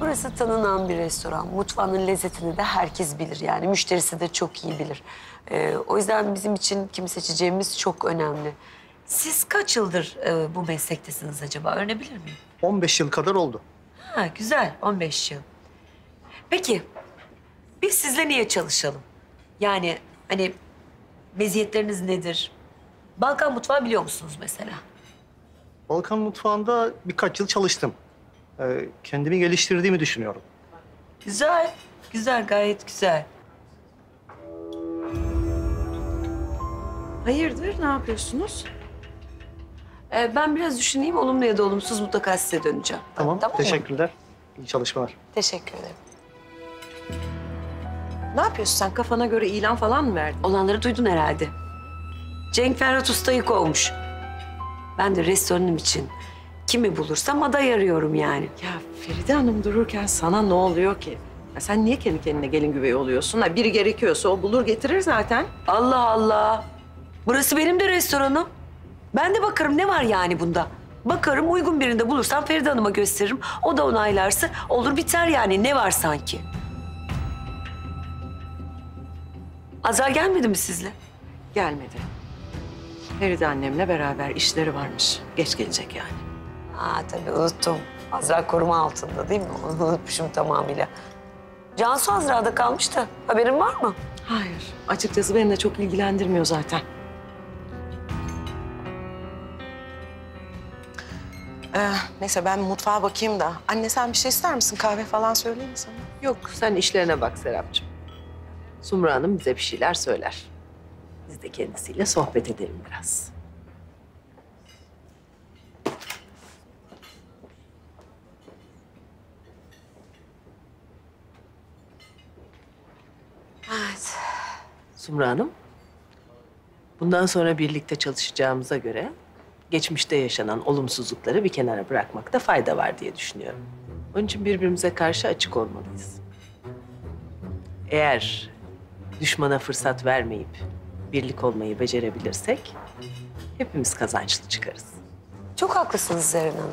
burası tanınan bir restoran. Mutfağının lezzetini de herkes bilir yani. Müşterisi de çok iyi bilir. O yüzden bizim için kimi seçeceğimiz çok önemli. Siz kaç yıldır bu meslektesiniz acaba? Öğrenebilir miyim? 15 yıl kadar oldu. Ha, güzel, 15 yıl. Peki, biz sizle niye çalışalım? Yani hani meziyetleriniz nedir? Balkan mutfağı biliyor musunuz mesela? Balkan mutfağında birkaç yıl çalıştım. Kendimi geliştirdiğimi düşünüyorum. Güzel, güzel, gayet güzel. Hayırdır, ne yapıyorsunuz? Ben biraz düşüneyim, olumlu ya da olumsuz mutlaka size döneceğim. Tamam, mı? teşekkürler. İyi çalışmalar. Teşekkür ederim. Ne yapıyorsun sen? Kafana göre ilan falan mı verdin? Olanları duydun herhalde. Cenk Ferhat Usta'yı kovmuş. Ben de restoranım için kimi bulursam aday arıyorum yani. Ya Feride Hanım dururken sana ne oluyor ki? Ya sen niye kendi kendine gelin güvey oluyorsun? Ha, biri gerekiyorsa o bulur getirir zaten. Allah Allah. Burası benim de restoranım. Ben de bakarım ne var yani bunda. Bakarım uygun birinde bulursam Feride Hanım'a gösteririm. O da onaylarsa olur biter yani. Ne var sanki? Azar gelmedi mi sizle? Gelmedi. Feride annemle beraber işleri varmış. Geç gelecek yani. Ha tabii unuttum. Azra koruma altında değil mi? Unutmuşum tamamıyla. Cansu Azra'da kalmıştı. Haberin var mı? Hayır. Açıkçası beni de çok ilgilendirmiyor zaten. Neyse ben mutfağa bakayım da. Anne sen bir şey ister misin? Kahve falan söyleyeyim mi sana? Yok, sen işlerine bak Serapcığım. Sumru Hanım bize bir şeyler söyler. Biz de kendisiyle sohbet edelim biraz. Evet. Sumru Hanım, bundan sonra birlikte çalışacağımıza göre geçmişte yaşanan olumsuzlukları bir kenara bırakmakta fayda var diye düşünüyorum. Onun için birbirimize karşı açık olmalıyız. Eğer düşmana fırsat vermeyip birlik olmayı becerebilirsek hepimiz kazançlı çıkarız. Çok haklısınız Zerrin Hanım.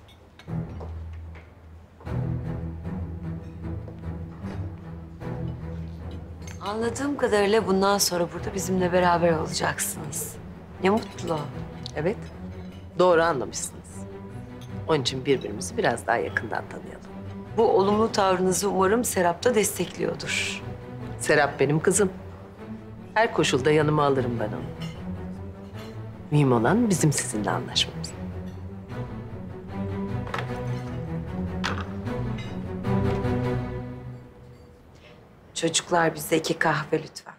Anladığım kadarıyla bundan sonra burada bizimle beraber olacaksınız. Ne mutlu. Evet, doğru anlamışsınız. Onun için birbirimizi biraz daha yakından tanıyalım. Bu olumlu tavrınızı umarım Serap da destekliyordur. Serap benim kızım. Her koşulda yanıma alırım ben onu. Mühim olan bizim sizinle anlaşmamız. Çocuklar bize 2 kahve lütfen.